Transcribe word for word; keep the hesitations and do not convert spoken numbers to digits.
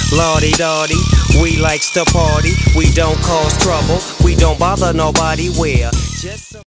Lordy-dordy, we likes to party. We don't cause trouble, we don't bother nobody. We're just so